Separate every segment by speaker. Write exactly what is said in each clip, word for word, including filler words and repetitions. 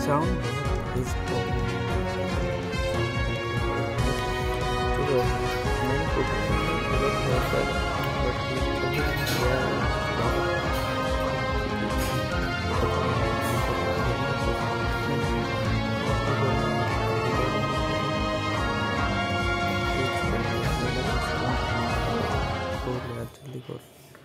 Speaker 1: Sound is Pokemon. Today, many Pokemon look perfect, but we Pokemon were जल्दी कर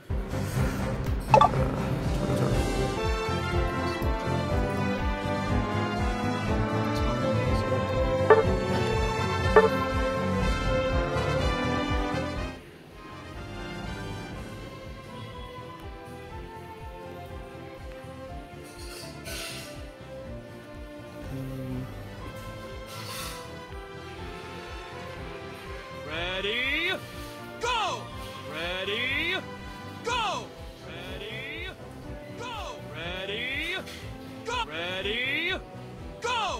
Speaker 2: Ready, go! Ready, go! Ready, go! Ready, go! Ready, go!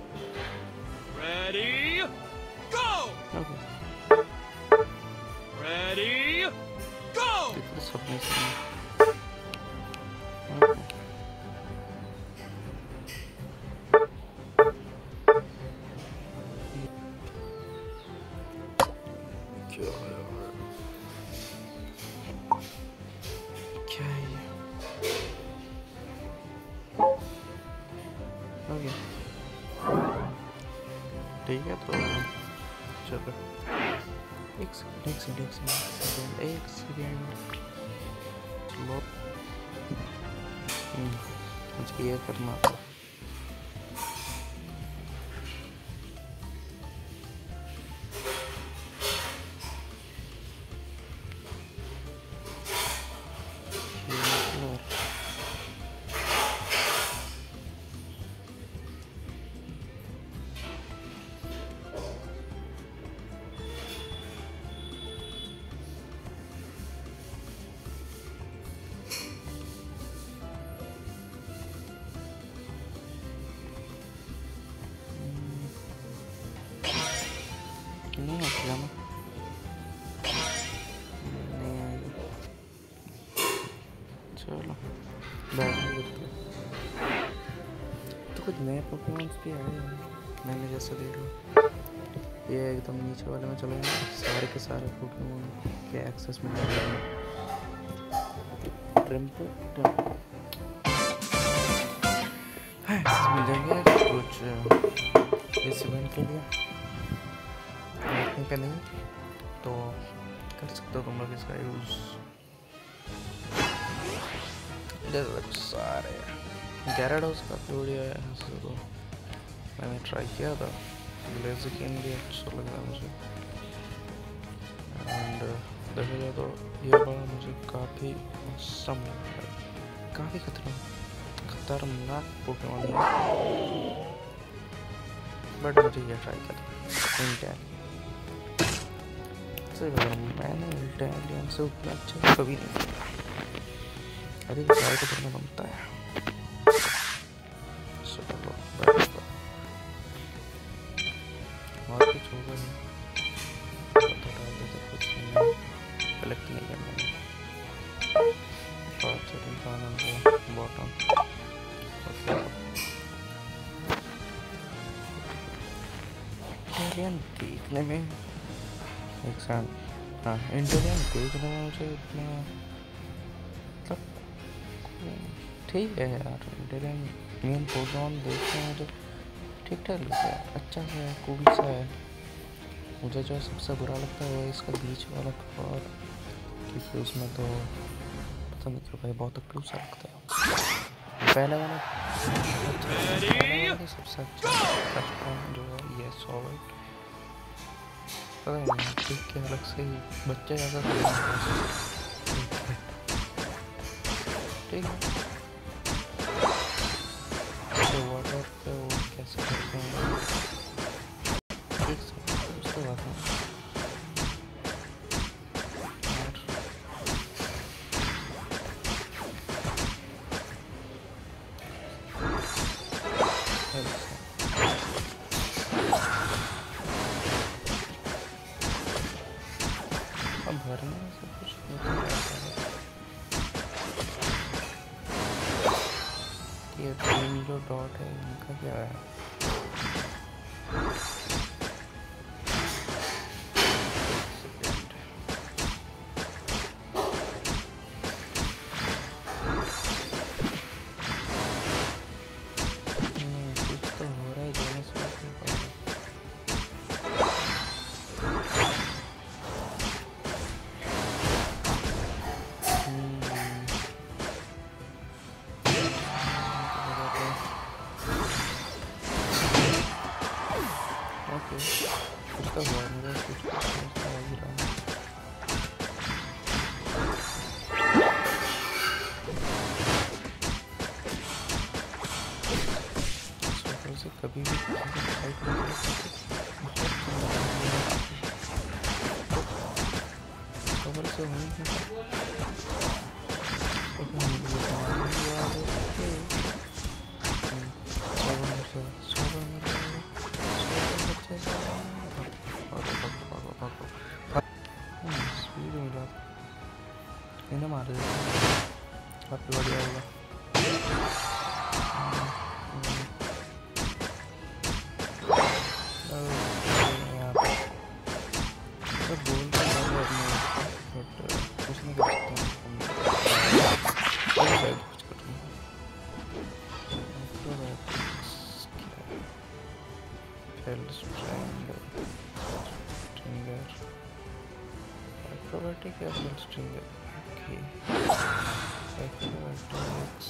Speaker 2: Ready, go!
Speaker 1: Okay.
Speaker 2: Ready, go!
Speaker 1: This is okay. Okay ठीक है तो चलो एक second एक second एक second एक सेकंड चलो मुझे ये करना था नहीं आता ना नहीं आएगा चलो बैठ तो कुछ नए पोकेमॉन्स भी आए हैं मैंने जैसे देखा ये एकदम नीचे वाले में चले गए सारे के सारे पोकेमॉन के एक्सेस में ट्रिम्पो मिल जाएंगे कुछ इस इवेंट के लिए पे नहीं तो कर सकते हो तुम लोग इसका यूज सारे गैराडोस का वीडियो है तो मैंने ट्राई किया था ब्लेज़िकिन भी अच्छा लग रहा मुझे एंड देखा जाए तो ये बड़ा मुझे काफ़ी औसम लग रहा है काफ़ी खतरनाक खतरनाक पोकेमॉन है बट मुझे ये ट्राई करना इंटेलियन मैंने इंटेलियन से उतना अच्छा कभी नहीं किया अरे ट्राई तो करना बनता है चलो और कुछ होगा नहीं कुछ नहीं कलेक्ट नहीं करना बॉटम इंटेलियन देखने में एक साथ हाँ इंटेलियन देखने में मुझे इतना मतलब ठीक है यार इंटेलियन मेन पोकेमॉन देखने में मुझे ठीक ठाक लगता है अच्छा सा है कूल सा है मुझे जो सबसे बुरा लगता है वो इसका बीच वाला और क्योंकि उसमें तो पता नहीं क्यों भाई बहुत अक्लू सा लगता है पहले वाला सबसे अच्छा जो है ये सॉल्ट पता नहीं ठीक के अलग से ही बच्चे जैसा ठीक है तो वाटर पे वो कैसे करते हैं एक सेकंड उसके बाद अब भरने से कुछ नहीं ये तीन जो डॉट है इनका क्या है? कभी भी फाइट नहीं खबर से हुई स्पीड मिला इन्हें मार देता काफी बढ़िया होगा। Acrobatic as well stringer. Okay. Acrobatics.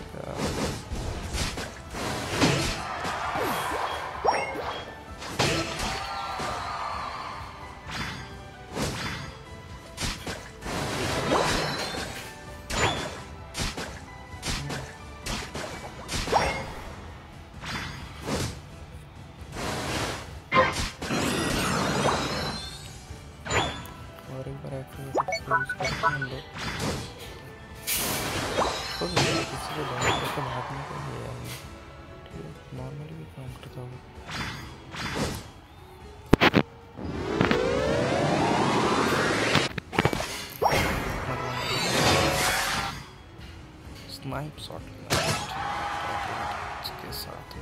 Speaker 1: Normally भी काम करता हूँ। स्नाइप शॉट इसके साथ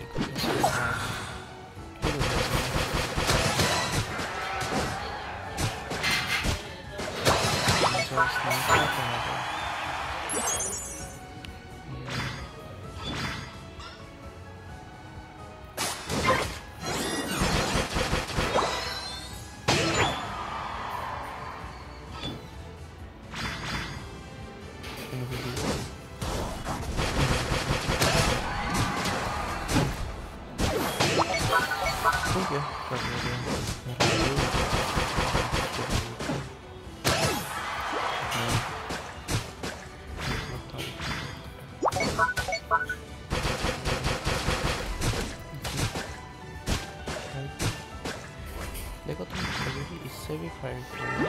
Speaker 1: देखो तुम कभी भी इससे भी फाइट करो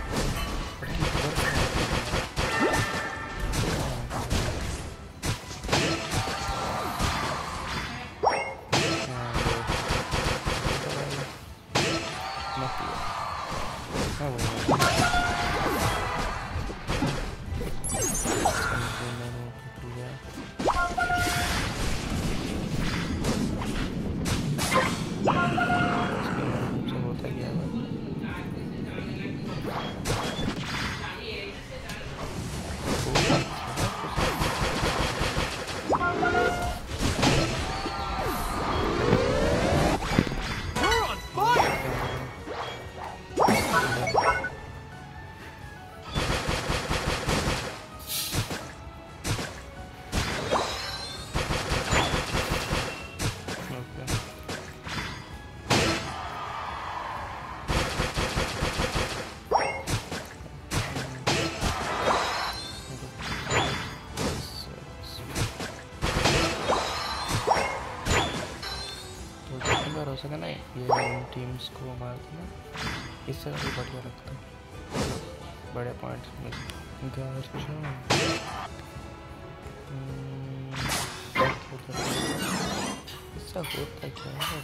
Speaker 1: हो सके ना ये टीम्स को मार देना, इससे काफ़ी बढ़िया लगता है। बड़े पॉइंट्स में इससे होता क्या है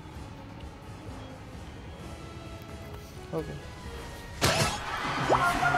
Speaker 1: ओके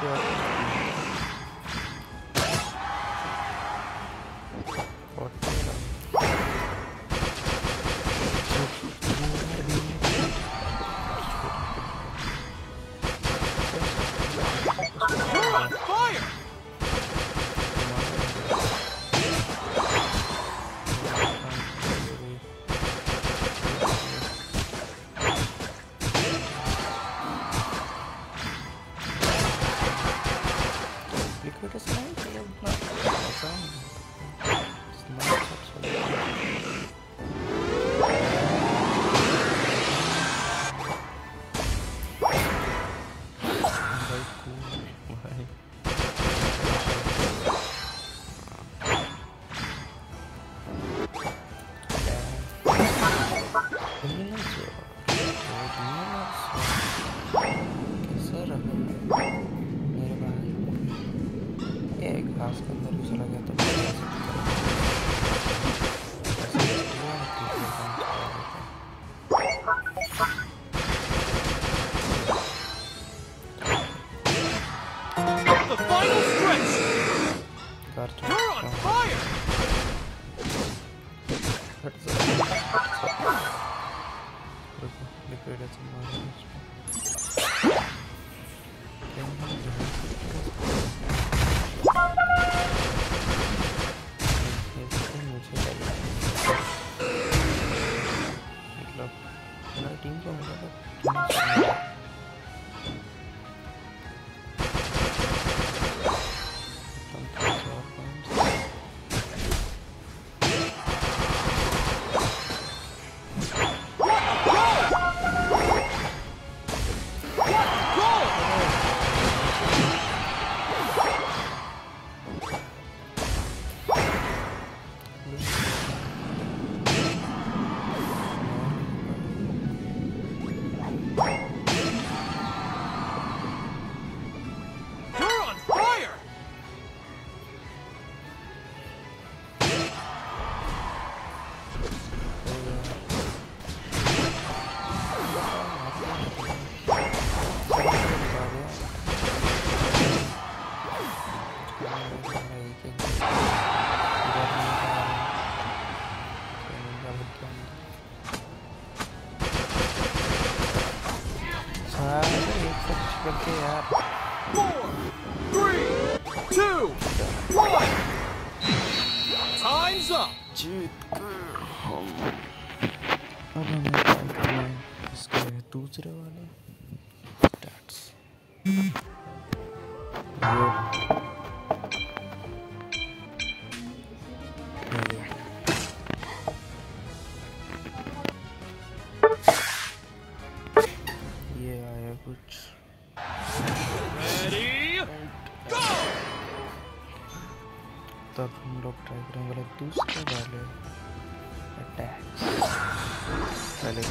Speaker 1: दूसरे वाले स्टार्ट्स ये आया कुछ तब हम लोग ट्राई करेंगे वाले दूसरे वाले अटैक्स पहले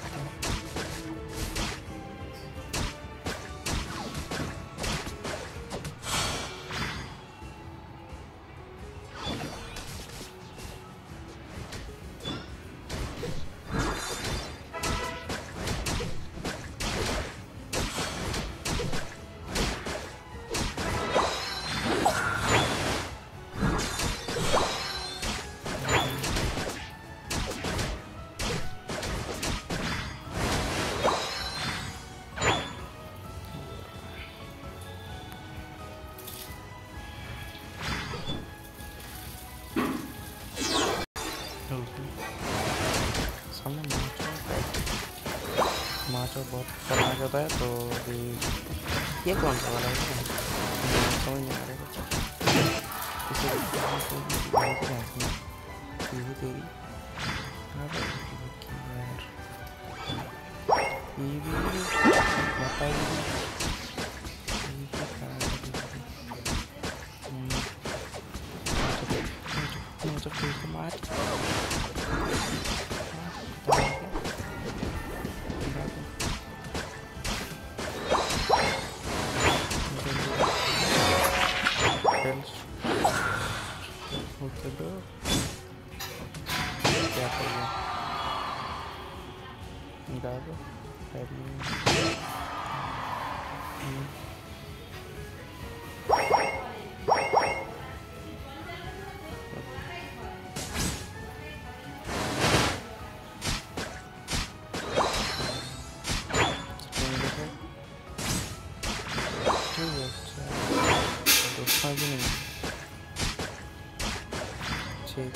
Speaker 1: माचो बहुत खतरनाक होता है। तो अभी ये कौन सा वाला है समझ नहीं आ रहा है इसे तेरी ये भी बताइए मार क्या करिए अभी नहीं चेक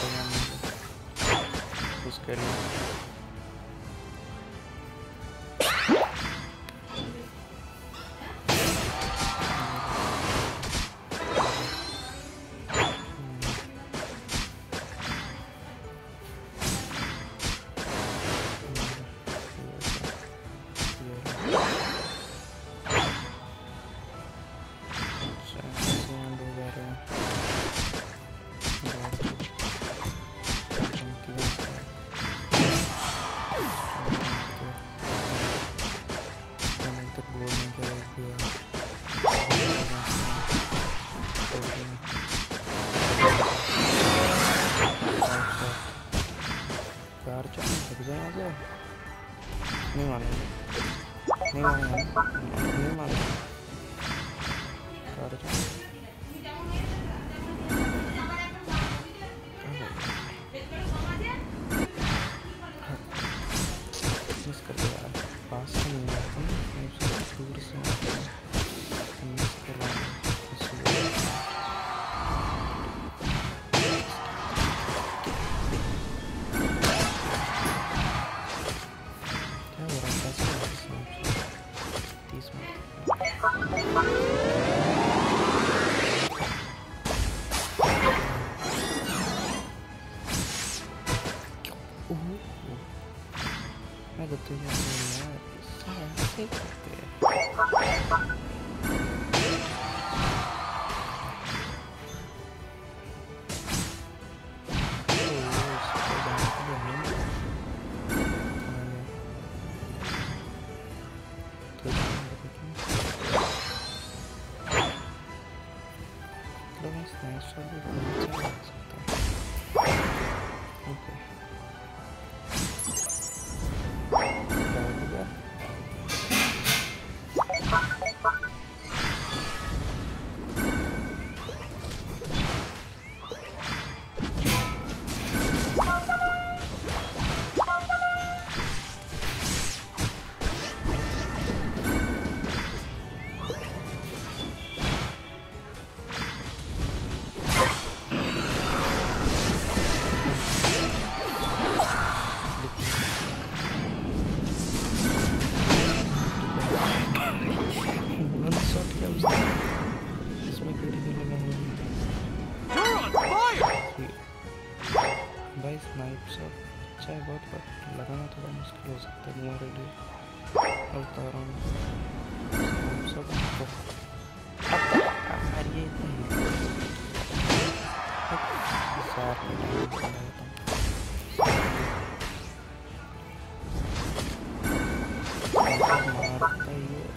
Speaker 1: उसके लिए नहीं मानेंगे नहीं मानेंगे नहीं मानेंगे मिस कर दिया यार पास से नहीं आता दूर से मिस कर रहा हूँ मैं तो तुझे यार ऐसे करते हैं भाई स्नाइप शॉट अच्छा है बहुत पर लगाना थोड़ा मुश्किल हो सकता है तुम्हारे लिए बता रहा हूँ स्नाइप शॉट मारिए मारता ही है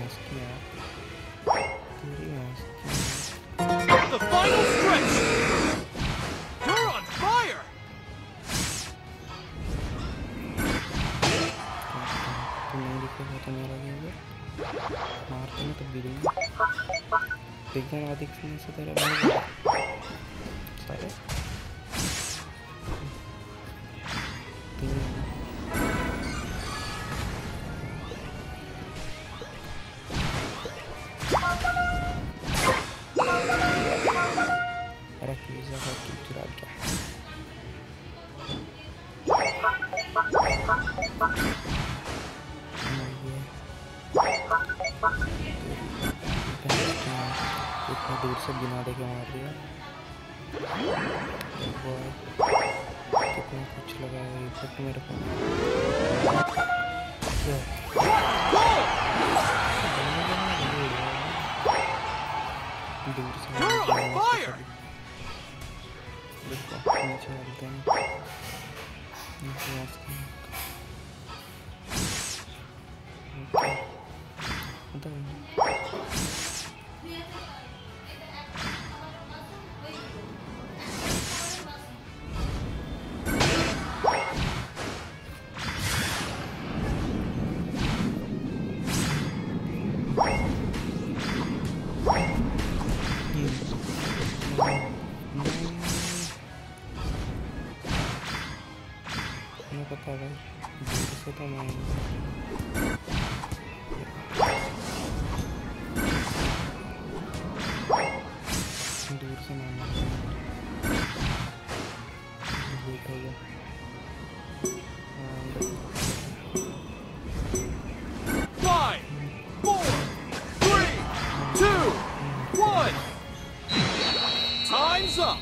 Speaker 1: भैंस की यार, तेरी भैंस की।
Speaker 2: The final stretch! You're on fire!
Speaker 1: तुम नहीं दिखेगा तो मेरा भी होगा, मारते हैं तब भी देंगे, देखते हैं अधिक से से तेरे मर गए सारे तीन। अरे पिज़्ज़ा का की चुरा क्या इतना दूर से बिना देखे मार दिया। कितना कुछ लगा है इफेक्ट मेरे को। दूर से देखो नीचे डालते हैं पता है दूर से तो मैं दूर से मैं वेट हो गया।
Speaker 2: Five, four, three, two, one. Time's up.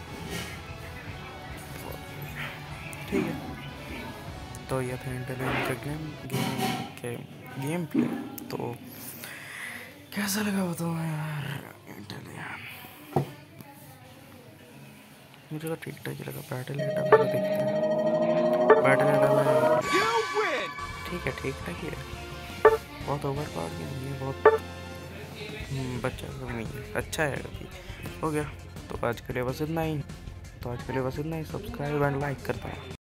Speaker 1: ठीक है, तो ये था इंटेलियन का गेम गेम के गेम प्ले। तो कैसा लगा बताओ यार इंटेलियन? मुझे तो ठीक ठाक ही लगा। बैटल एटा पहले देखते हैं। बैटल एटा में ठीक है, ठीक ठाक ही है, बहुत ओवर पावर भी नहीं है, बहुत बच्चा सब नहीं है, अच्छा है अभी। हो गया, तो आज के लिए बस इतना ही तो आज के लिए बस इतना ही सब्सक्राइब एंड लाइक करता हूँ।